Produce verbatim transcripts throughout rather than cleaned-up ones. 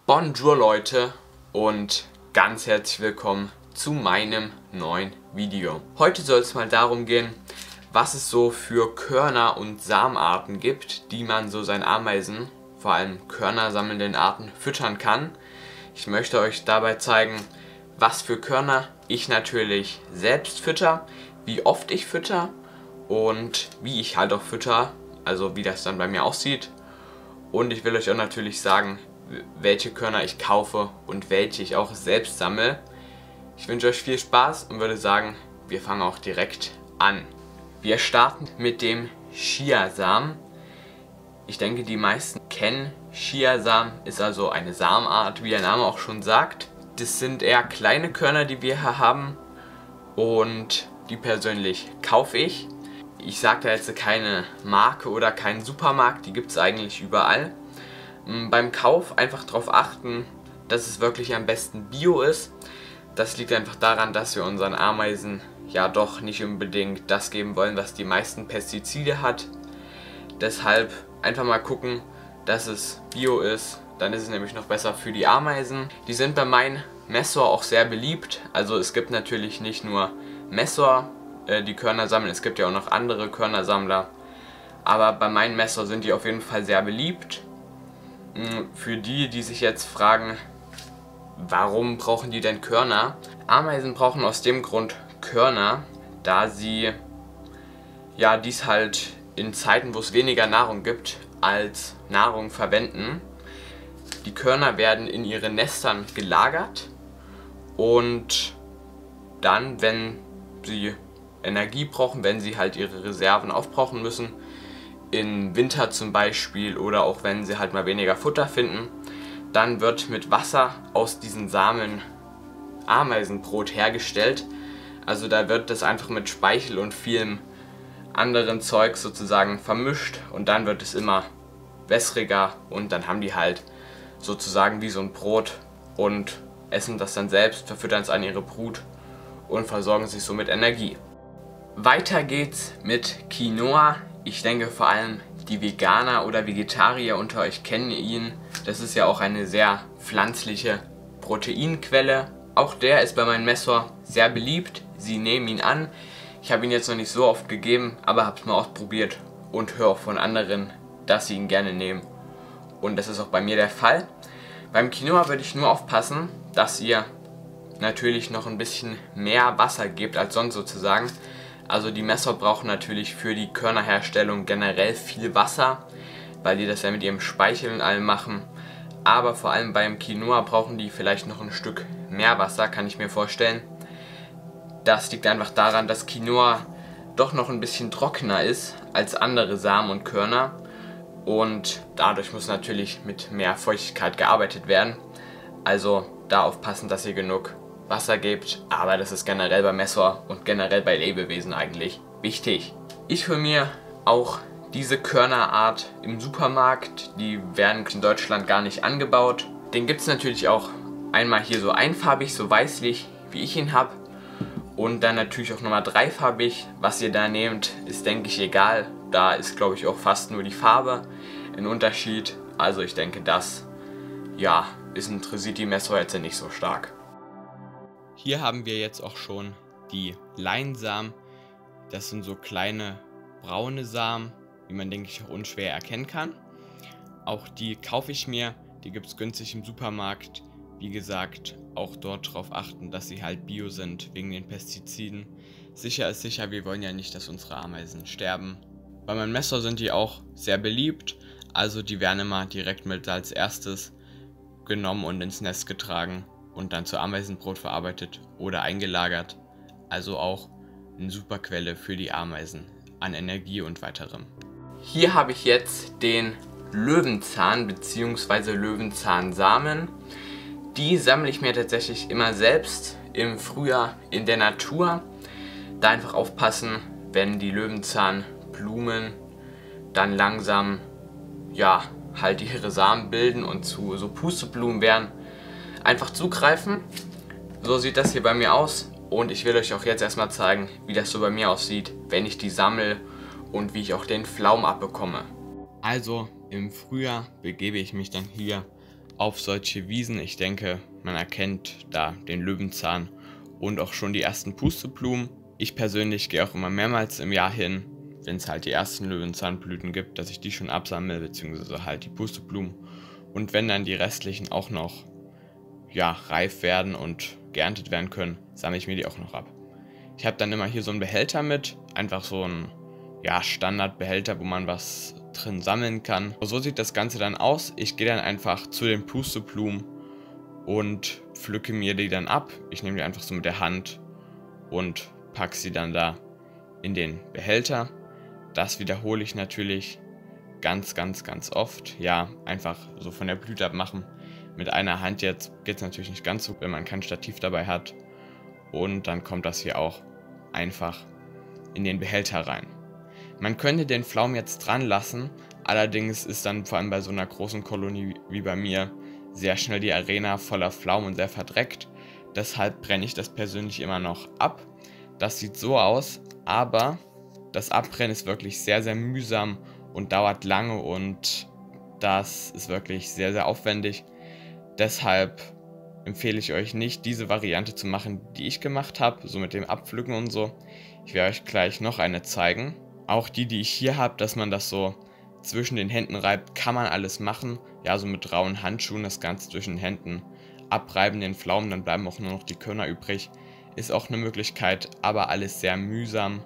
Bonjour Leute und ganz herzlich willkommen zu meinem neuen Video. Heute soll es mal darum gehen, was es so für Körner und Samenarten gibt, die man so seinen Ameisen, vor allem Körner sammelnden Arten, füttern kann. Ich möchte euch dabei zeigen, was für Körner ich natürlich selbst fütter, wie oft ich fütter und wie ich halt auch fütter, also wie das dann bei mir aussieht. Und ich will euch auch natürlich sagen, welche Körner ich kaufe und welche ich auch selbst sammle. Ich wünsche euch viel Spaß und würde sagen, wir fangen auch direkt an. Wir starten mit dem Chiasamen. Ich denke, die meisten kennen Chiasamen, ist also eine Samenart, wie der Name auch schon sagt. Das sind eher kleine Körner, die wir hier haben und die persönlich kaufe ich. Ich sage da jetzt keine Marke oder keinen Supermarkt, die gibt es eigentlich überall. Beim Kauf einfach darauf achten, dass es wirklich am besten Bio ist. Das liegt einfach daran, dass wir unseren Ameisen ja doch nicht unbedingt das geben wollen, was die meisten Pestizide hat. Deshalb einfach mal gucken, dass es Bio ist. Dann ist es nämlich noch besser für die Ameisen. Die sind bei meinem Messor auch sehr beliebt. Also es gibt natürlich nicht nur Messor, äh, die Körner sammeln. Es gibt ja auch noch andere Körnersammler. Aber bei meinem Messor sind die auf jeden Fall sehr beliebt. Für die, die sich jetzt fragen, warum brauchen die denn Körner? Ameisen brauchen aus dem Grund Körner, da sie ja dies halt in Zeiten, wo es weniger Nahrung gibt, als Nahrung verwenden. Die Körner werden in ihren Nestern gelagert und dann, wenn sie Energie brauchen, wenn sie halt ihre Reserven aufbrauchen müssen, im Winter zum Beispiel oder auch wenn sie halt mal weniger Futter finden, dann wird mit Wasser aus diesen Samen Ameisenbrot hergestellt. Also da wird das einfach mit Speichel und vielem anderen Zeug sozusagen vermischt und dann wird es immer wässriger und dann haben die halt sozusagen wie so ein Brot und essen das dann selbst, verfüttern es an ihre Brut und versorgen sich so mit Energie. Weiter geht's mit Quinoa. Ich denke vor allem die Veganer oder Vegetarier unter euch kennen ihn. Das ist ja auch eine sehr pflanzliche Proteinquelle. Auch der ist bei meinem Messor sehr beliebt. Sie nehmen ihn an. Ich habe ihn jetzt noch nicht so oft gegeben, aber habe es mal ausprobiert und höre auch von anderen, dass sie ihn gerne nehmen. Und das ist auch bei mir der Fall. Beim Quinoa würde ich nur aufpassen, dass ihr natürlich noch ein bisschen mehr Wasser gebt als sonst sozusagen. Also die Messor brauchen natürlich für die Körnerherstellung generell viel Wasser, weil die das ja mit ihrem Speichel und allem machen. Aber vor allem beim Quinoa brauchen die vielleicht noch ein Stück mehr Wasser, kann ich mir vorstellen. Das liegt einfach daran, dass Quinoa doch noch ein bisschen trockener ist als andere Samen und Körner. Und dadurch muss natürlich mit mehr Feuchtigkeit gearbeitet werden. Also da aufpassen, dass ihr genug Wasser gebt, aber das ist generell bei Messor und generell bei Lebewesen eigentlich wichtig. Ich hole mir auch diese Körnerart im Supermarkt, die werden in Deutschland gar nicht angebaut. Den gibt es natürlich auch einmal hier so einfarbig, so weißlich, wie ich ihn habe. Und dann natürlich auch nochmal dreifarbig. Was ihr da nehmt, ist denke ich egal. Da ist glaube ich auch fast nur die Farbe ein Unterschied. Also ich denke, das ja, ist interessiert die Messor jetzt nicht so stark. Hier haben wir jetzt auch schon die Leinsamen. Das sind so kleine braune Samen, wie man denke ich auch unschwer erkennen kann. Auch die kaufe ich mir, die gibt es günstig im Supermarkt. Wie gesagt, auch dort darauf achten, dass sie halt bio sind, wegen den Pestiziden. Sicher ist sicher, wir wollen ja nicht, dass unsere Ameisen sterben. Bei meinem Messor sind die auch sehr beliebt, also die werden immer direkt mit als erstes genommen und ins Nest getragen und dann zu Ameisenbrot verarbeitet oder eingelagert. Also auch eine super Quelle für die Ameisen an Energie und weiterem. Hier habe ich jetzt den Löwenzahn bzw. Löwenzahnsamen. Die sammle ich mir tatsächlich immer selbst im Frühjahr in der Natur. Da einfach aufpassen, wenn die Löwenzahnblumen dann langsam ja halt ihre Samen bilden und zu so Pusteblumen werden, einfach zugreifen. So sieht das hier bei mir aus und ich will euch auch jetzt erstmal zeigen, wie das so bei mir aussieht, wenn ich die sammle und wie ich auch den Pflaum abbekomme. Also im Frühjahr begebe ich mich dann hier auf solche Wiesen. Ich denke, man erkennt da den Löwenzahn und auch schon die ersten Pusteblumen. Ich persönlich gehe auch immer mehrmals im Jahr hin, wenn es halt die ersten Löwenzahnblüten gibt, dass ich die schon absammle, beziehungsweise halt die Pusteblumen. Und wenn dann die restlichen auch noch ja, reif werden und geerntet werden können, sammle ich mir die auch noch ab. Ich habe dann immer hier so einen Behälter mit, einfach so ein ja, Standardbehälter, wo man was drin sammeln kann. So sieht das Ganze dann aus. Ich gehe dann einfach zu den Pusteblumen und pflücke mir die dann ab. Ich nehme die einfach so mit der Hand und packe sie dann da in den Behälter. Das wiederhole ich natürlich ganz, ganz, ganz oft. Ja, einfach so von der Blüte abmachen. Mit einer Hand jetzt geht es natürlich nicht ganz so, wenn man kein Stativ dabei hat. Und dann kommt das hier auch einfach in den Behälter rein. Man könnte den Pflaumen jetzt dran lassen, allerdings ist dann vor allem bei so einer großen Kolonie wie bei mir sehr schnell die Arena voller Pflaumen und sehr verdreckt. Deshalb brenne ich das persönlich immer noch ab. Das sieht so aus, aber das Abbrennen ist wirklich sehr, sehr mühsam und dauert lange und das ist wirklich sehr, sehr aufwendig. Deshalb empfehle ich euch nicht, diese Variante zu machen, die ich gemacht habe, so mit dem Abpflücken und so. Ich werde euch gleich noch eine zeigen. Auch die, die ich hier habe, dass man das so zwischen den Händen reibt, kann man alles machen. Ja, so mit rauen Handschuhen das Ganze zwischen den Händen abreiben, den Pflaumen, dann bleiben auch nur noch die Körner übrig. Ist auch eine Möglichkeit, aber alles sehr mühsam.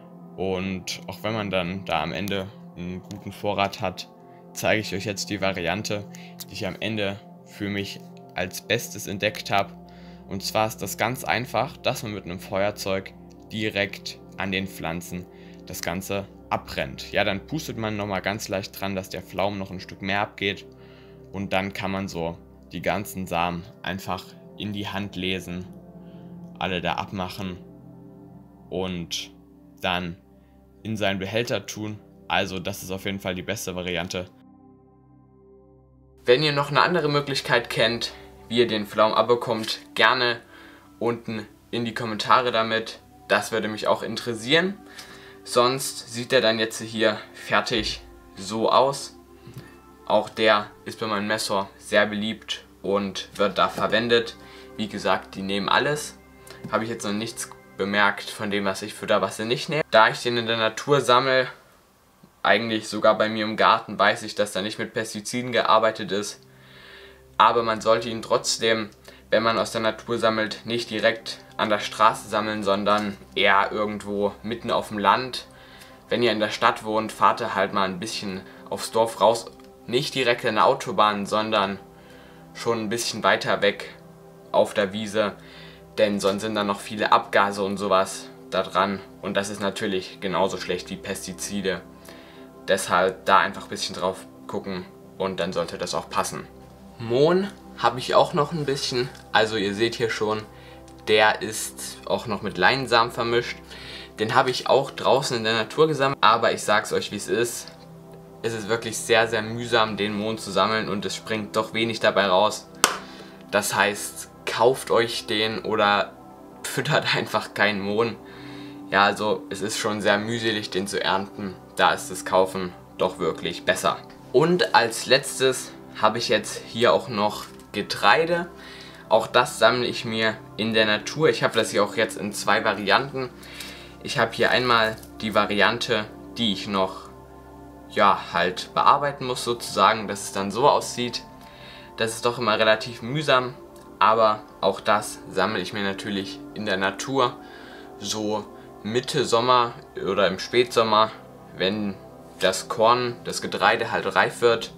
Und auch wenn man dann da am Ende einen guten Vorrat hat, zeige ich euch jetzt die Variante, die ich am Ende für mich als Bestes entdeckt habe. Und zwar ist das ganz einfach, dass man mit einem Feuerzeug direkt an den Pflanzen das Ganze abbrennt. Ja, dann pustet man nochmal ganz leicht dran, dass der Pflaumen noch ein Stück mehr abgeht. Und dann kann man so die ganzen Samen einfach in die Hand lesen, alle da abmachen und dann in seinen Behälter tun. Also das ist auf jeden Fall die beste Variante. Wenn ihr noch eine andere Möglichkeit kennt, wie ihr den Pflaumen abbekommt, gerne unten in die Kommentare damit. Das würde mich auch interessieren. Sonst sieht er dann jetzt hier fertig so aus. Auch der ist bei meinem Messer sehr beliebt und wird da verwendet. Wie gesagt, die nehmen alles. Habe ich jetzt noch nichts bemerkt von dem, was ich fütter, was sie nicht nehmen. Da ich den in der Natur sammle, eigentlich sogar bei mir im Garten, weiß ich, dass da nicht mit Pestiziden gearbeitet ist. Aber man sollte ihn trotzdem, wenn man aus der Natur sammelt, nicht direkt an der Straße sammeln, sondern eher irgendwo mitten auf dem Land. Wenn ihr in der Stadt wohnt, fahrt ihr halt mal ein bisschen aufs Dorf raus. Nicht direkt an der Autobahn, sondern schon ein bisschen weiter weg auf der Wiese. Denn sonst sind da noch viele Abgase und sowas da dran. Und das ist natürlich genauso schlecht wie Pestizide. Deshalb da einfach ein bisschen drauf gucken und dann sollte das auch passen. Mohn habe ich auch noch ein bisschen. Also ihr seht hier schon, der ist auch noch mit Leinsamen vermischt. Den habe ich auch draußen in der Natur gesammelt. Aber ich sag's euch, wie es ist. Es ist wirklich sehr, sehr mühsam, den Mohn zu sammeln und es springt doch wenig dabei raus. Das heißt, kauft euch den oder füttert einfach keinen Mohn. Ja, also es ist schon sehr mühselig, den zu ernten. Da ist das Kaufen doch wirklich besser. Und als letztes habe ich jetzt hier auch noch Getreide. Auch das sammle ich mir in der Natur. Ich habe das hier auch jetzt in zwei Varianten. Ich habe hier einmal die Variante, die ich noch ja halt bearbeiten muss sozusagen, dass es dann so aussieht. Das ist doch immer relativ mühsam, aber auch das sammle ich mir natürlich in der Natur. So Mitte Sommer oder im Spätsommer, wenn das Korn, das Getreide halt reif wird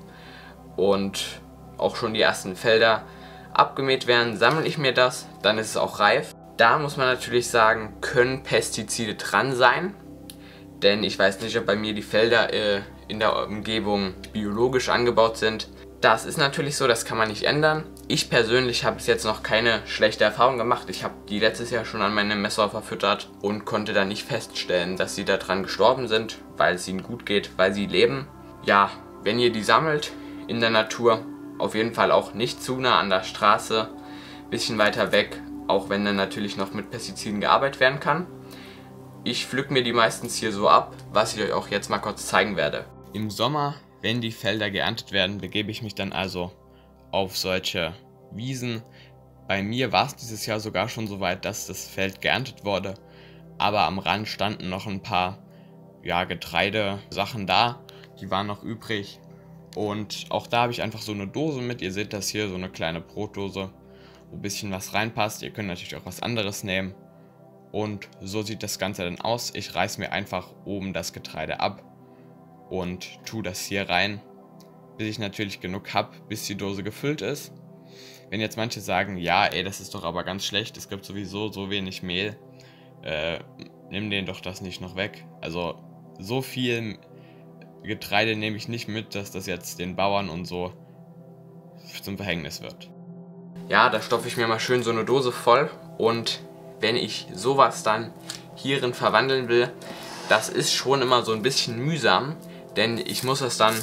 und auch schon die ersten Felder abgemäht werden, sammle ich mir das, dann ist es auch reif. Da muss man natürlich sagen, können Pestizide dran sein, denn ich weiß nicht, ob bei mir die Felder äh, in der Umgebung biologisch angebaut sind. Das ist natürlich so, das kann man nicht ändern. Ich persönlich habe bis jetzt noch keine schlechte Erfahrung gemacht. Ich habe die letztes Jahr schon an meine Messer verfüttert und konnte dann nicht feststellen, dass sie daran gestorben sind, weil es ihnen gut geht, weil sie leben. Ja, wenn ihr die sammelt in der Natur, auf jeden Fall auch nicht zu nah an der Straße, bisschen weiter weg, auch wenn dann natürlich noch mit Pestiziden gearbeitet werden kann. Ich pflück mir die meistens hier so ab, was ich euch auch jetzt mal kurz zeigen werde. Im Sommer, wenn die Felder geerntet werden, begebe ich mich dann also auf solche Wiesen. Bei mir war es dieses Jahr sogar schon so weit, dass das Feld geerntet wurde, aber am Rand standen noch ein paar ja, Getreidesachen da, die waren noch übrig. Und auch da habe ich einfach so eine Dose mit. Ihr seht das hier, so eine kleine Brotdose, wo ein bisschen was reinpasst. Ihr könnt natürlich auch was anderes nehmen. Und so sieht das Ganze dann aus. Ich reiße mir einfach oben das Getreide ab und tue das hier rein, bis ich natürlich genug habe, bis die Dose gefüllt ist. Wenn jetzt manche sagen, ja, ey, das ist doch aber ganz schlecht, es gibt sowieso so wenig Mehl, äh, nimm den doch das nicht noch weg. Also so viel Getreide nehme ich nicht mit, dass das jetzt den Bauern und so zum Verhängnis wird. Ja, da stopfe ich mir mal schön so eine Dose voll, und wenn ich sowas dann hierin verwandeln will, das ist schon immer so ein bisschen mühsam, denn ich muss das dann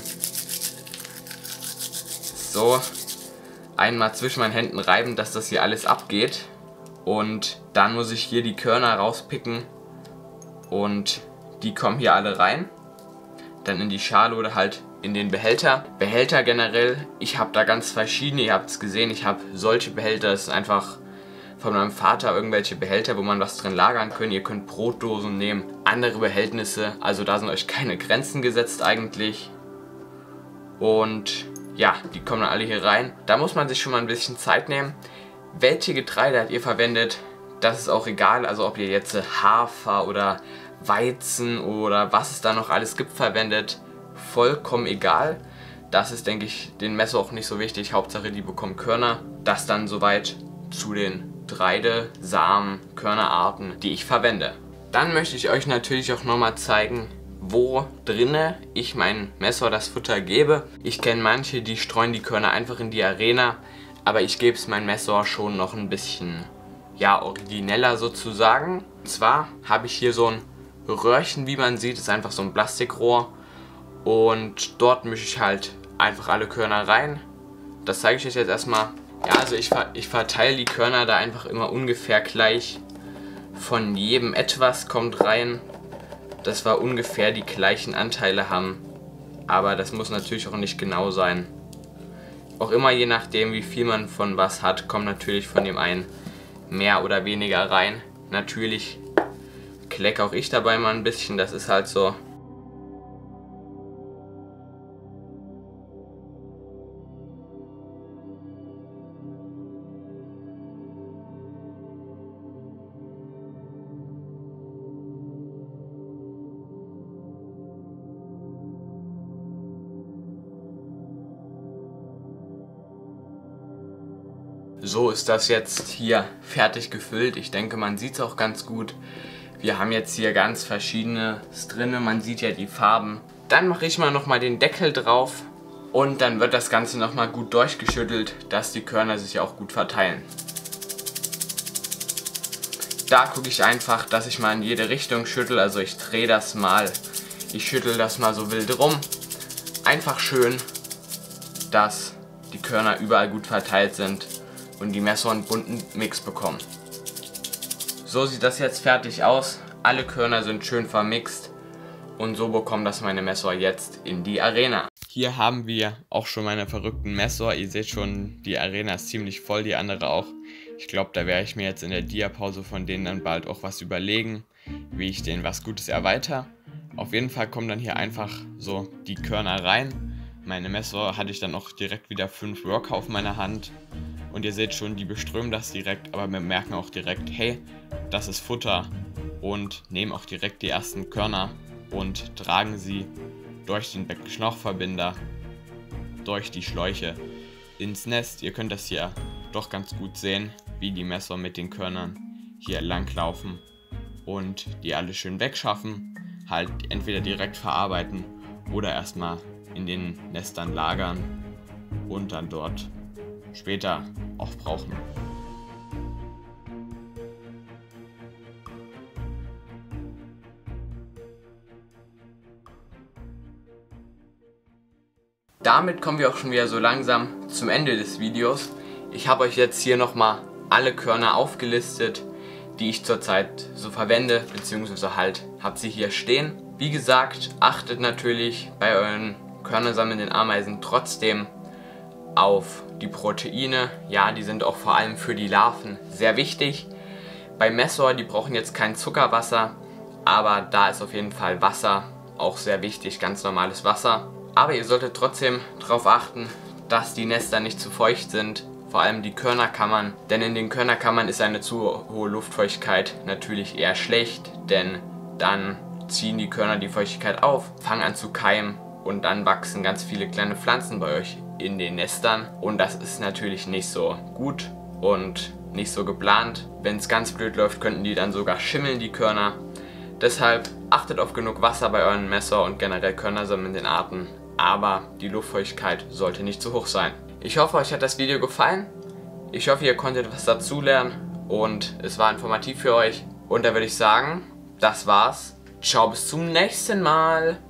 so einmal zwischen meinen Händen reiben, dass das hier alles abgeht, und dann muss ich hier die Körner rauspicken und die kommen hier alle rein, dann in die Schale oder halt in den Behälter. Behälter generell, ich habe da ganz verschiedene, ihr habt es gesehen, ich habe solche Behälter, das ist einfach von meinem Vater irgendwelche Behälter, wo man was drin lagern kann. Ihr könnt Brotdosen nehmen, andere Behältnisse, also da sind euch keine Grenzen gesetzt eigentlich. Und ja, die kommen dann alle hier rein. Da muss man sich schon mal ein bisschen Zeit nehmen. Welche Getreide habt ihr verwendet, das ist auch egal, also ob ihr jetzt Hafer oder Weizen oder was es da noch alles gibt verwendet, vollkommen egal. Das ist, denke ich, den Messer auch nicht so wichtig, Hauptsache die bekommen Körner. Das dann soweit zu den Getreide, Samen, Körnerarten, die ich verwende. Dann möchte ich euch natürlich auch nochmal zeigen, wo drinne ich mein Messer das Futter gebe. Ich kenne manche, die streuen die Körner einfach in die Arena, aber ich gebe es mein Messer schon noch ein bisschen, ja, origineller sozusagen. Und zwar habe ich hier so ein Röhrchen, wie man sieht, ist einfach so ein Plastikrohr, und dort mische ich halt einfach alle Körner rein. Das zeige ich euch jetzt erstmal. Ja, also ich, ich verteile die Körner da einfach immer ungefähr gleich. Von jedem etwas kommt rein, dass wir ungefähr die gleichen Anteile haben, aber das muss natürlich auch nicht genau sein. Auch immer je nachdem, wie viel man von was hat, kommt natürlich von dem einen mehr oder weniger rein. Natürlich klecke auch ich dabei mal ein bisschen, das ist halt so. So ist das jetzt hier fertig gefüllt. Ich denke, man sieht es auch ganz gut. Wir haben jetzt hier ganz verschiedenes drin. Man sieht ja die Farben. Dann mache ich mal nochmal den Deckel drauf und dann wird das Ganze nochmal gut durchgeschüttelt, dass die Körner sich auch gut verteilen. Da gucke ich einfach, dass ich mal in jede Richtung schüttel. Also ich drehe das mal. Ich schüttel das mal so wild rum. Einfach schön, dass die Körner überall gut verteilt sind und die Messer einen bunten Mix bekommen. So sieht das jetzt fertig aus. Alle Körner sind schön vermixt und so bekommen das meine Messer jetzt in die Arena. Hier haben wir auch schon meine verrückten Messer. Ihr seht schon, die Arena ist ziemlich voll, die andere auch. Ich glaube, da werde ich mir jetzt in der Dia-Pause von denen dann bald auch was überlegen, wie ich denen was Gutes erweitere. Auf jeden Fall kommen dann hier einfach so die Körner rein. Meine Messer hatte ich dann auch direkt wieder fünf Worker auf meiner Hand. Und ihr seht schon, die beströmen das direkt, aber wir merken auch direkt, hey, das ist Futter, und nehmen auch direkt die ersten Körner und tragen sie durch den Beckenschnauchverbinder, durch die Schläuche ins Nest. Ihr könnt das hier doch ganz gut sehen, wie die Messer mit den Körnern hier lang laufen und die alle schön wegschaffen, halt entweder direkt verarbeiten oder erstmal in den Nestern lagern und dann dort später auch brauchen. Damit kommen wir auch schon wieder so langsam zum Ende des Videos. Ich habe euch jetzt hier nochmal alle Körner aufgelistet, die ich zurzeit so verwende, beziehungsweise halt habe sie hier stehen. Wie gesagt, achtet natürlich bei euren körnersammelnden Ameisen trotzdem auf die Proteine. Ja, die sind auch vor allem für die Larven sehr wichtig. Bei Messer, die brauchen jetzt kein Zuckerwasser, aber da ist auf jeden Fall Wasser auch sehr wichtig, ganz normales Wasser. Aber ihr solltet trotzdem darauf achten, dass die Nester nicht zu feucht sind, vor allem die Körnerkammern, denn in den Körnerkammern ist eine zu hohe Luftfeuchtigkeit natürlich eher schlecht, denn dann ziehen die Körner die Feuchtigkeit auf, fangen an zu keimen und dann wachsen ganz viele kleine Pflanzen bei euch in den Nestern und das ist natürlich nicht so gut und nicht so geplant. Wenn es ganz blöd läuft, könnten die dann sogar schimmeln, die Körner. Deshalb achtet auf genug Wasser bei euren Messer und generell körnersammelnden Arten, aber die Luftfeuchtigkeit sollte nicht zu hoch sein. Ich hoffe, euch hat das Video gefallen. Ich hoffe, ihr konntet was dazulernen und es war informativ für euch. Und da würde ich sagen, das war's. Ciao, bis zum nächsten Mal.